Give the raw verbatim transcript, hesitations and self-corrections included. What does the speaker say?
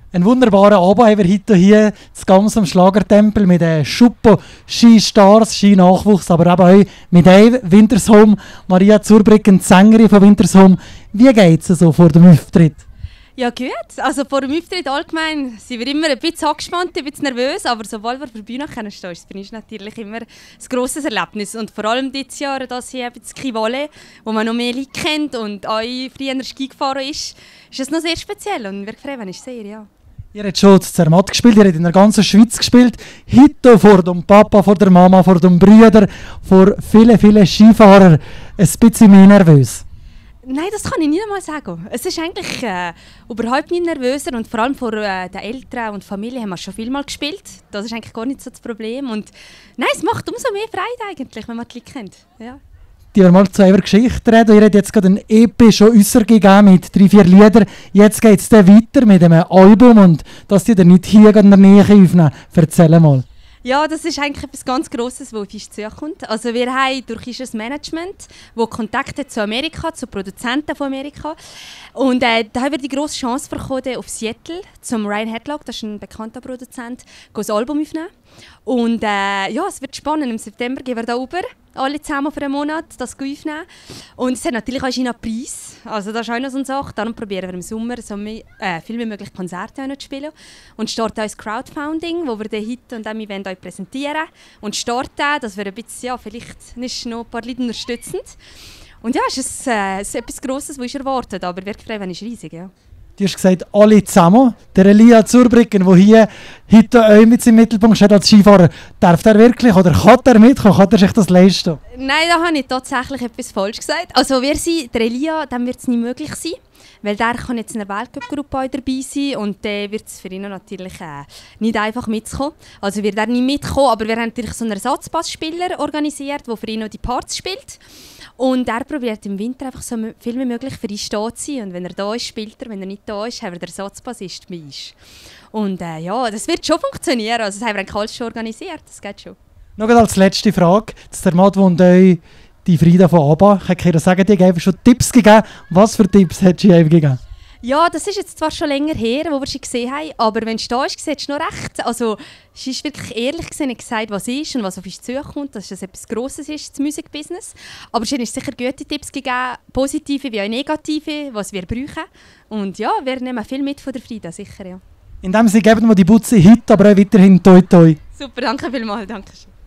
Ein wunderbarer Abend haben wir heute hier zu Gams am Schlagertempel mit den Schuppo, Skistars, Skinachwuchs, aber eben auch mit Dave Wintersholm, Maria Zurbriggen, die Sängerin von Wintersholm. Wie geht es so vor dem Auftritt? Ja gut, also vor dem Auftritt allgemein sind wir immer ein bisschen angespannt, ein bisschen nervös, aber sobald wir vor der Bühne stehen, ist es natürlich immer ein grosses Erlebnis. Und vor allem dieses Jahr, das hier das Ski-Volley, wo man noch mehr Leute kennt und auch früher Ski gefahren ist, ist es noch sehr speziell und wir freuen uns sehr, ja. Ihr habt schon zu Zermatt gespielt, ihr habt in der ganzen Schweiz gespielt. Heute vor dem Papa, vor der Mama, vor dem Brüder, vor vielen, vielen Skifahrern ein bisschen mehr nervös. Nein, das kann ich nicht einmal sagen. Es ist eigentlich äh, überhaupt nicht nervöser und vor allem vor äh, den Eltern und Familie haben wir schon viel mal gespielt. Das ist eigentlich gar nicht so das Problem. Und nein, es macht umso mehr Freude eigentlich, wenn man die Leute kennt. Ja. Die wir mal zu eurer Geschichte reden. Ihr habt jetzt gerade ein E P schon rausgegeben mit drei, vier Liedern. Jetzt geht es dann weiter mit einem Album und dass die dann nicht hier in der Nähe aufnehmen. Erzähl mal. Ja, das ist eigentlich etwas ganz Grosses, was auf uns zukommt. Also wir haben durch unser Management, das Kontakt hat zu Amerika, zu Produzenten von Amerika. Und äh, da haben wir die grosse Chance bekommen, auf Seattle, zum Ryan Hadlock, das ist ein bekannter Produzent, ein Album aufnehmen. Und äh, ja, es wird spannend. Im September gehen wir da rüber, alle zusammen für einen Monat, das aufnehmen. Und es hat natürlich auch einen Preis. Also das ist auch noch so eine Sache. Darum probieren wir im Sommer so mehr, äh, viel wie möglich Konzerte auch noch zu spielen. Und starten auch das Crowdfunding, wo wir den Hit und dem Event euch präsentieren. Und starten, dass wir ein bisschen, ja, vielleicht nicht noch ein paar Leute unterstützen. Und ja, es ist, äh, es ist etwas Grosses, was ihr erwartet, aber wirklich freuen ist riesig, ja. Du hast gesagt, alle zusammen. Der Elia Zurbriggen, der hier heute auch mit seinem Mittelpunkt steht als Skifahrer, darf er wirklich oder kann er mitkommen? Kann er sich das leisten? Nein, da habe ich tatsächlich etwas falsch gesagt. Also wir sind, der Elia, dem wird es nicht möglich sein, weil der kann jetzt in der Weltcup-Gruppe dabei sein und dann wird es für ihn natürlich äh, nicht einfach mitkommen. Also wird er nicht mitkommen, aber wir haben natürlich so einen Ersatzpassspieler organisiert, der für ihn noch die Parts spielt. Und er probiert im Winter einfach so viel wie möglich für ihn stehen zu sein. Und wenn er da ist, spielt er. Wenn er nicht da ist, haben wir den Ersatzbassist bei uns. Und äh, ja, das wird schon funktionieren. Also das haben wir eigentlich alles schon organisiert. Das geht schon. Noch als letzte Frage. Das der Mann wohnt euch die Frieda von ABBA. Ich kann sagen, die haben schon Tipps gegeben. Was für Tipps hat sie euch gegeben? Ja, das ist jetzt zwar schon länger her, wo wir sie gesehen haben, aber wenn sie da ist, siehst du noch recht. Also, sie ist wirklich ehrlich gesehen gesagt, was ist und was auf uns zukommt, dass es etwas Grosses ist, das Musikbusiness. Aber sie hat uns sicher gute Tipps gegeben, positive wie auch negative, was wir brauchen. Und ja, wir nehmen viel mit von der Frieda, sicher, ja. In dem Sinne geben wir die Butze Hit, aber auch weiterhin toi toi. Super, danke vielmals, danke schön.